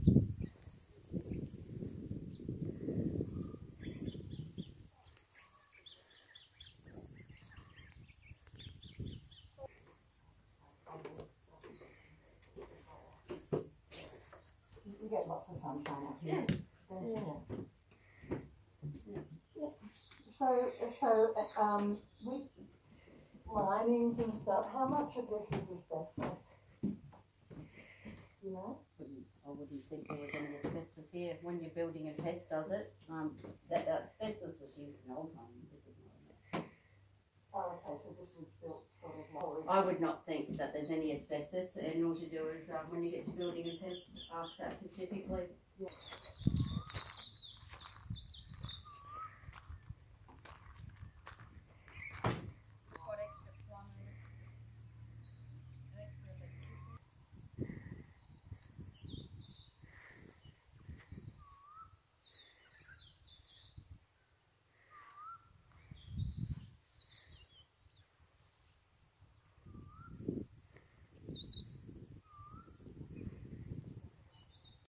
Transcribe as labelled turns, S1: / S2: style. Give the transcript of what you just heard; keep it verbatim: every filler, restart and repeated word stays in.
S1: You get lots of sunshine up here. Yeah. Yeah. Yeah. So, so um, with linings and stuff, how much of this is asbestos? You know?
S2: I wouldn't think there was any asbestos here. When you're building and Pest does it, um, that, that asbestos was used in old homes. This is not.
S1: Oh, okay, so this was built sort of more.
S2: I would not think that there's any asbestos, and all to do is um, when you get to building and Pest, ask that specifically.
S1: Yeah.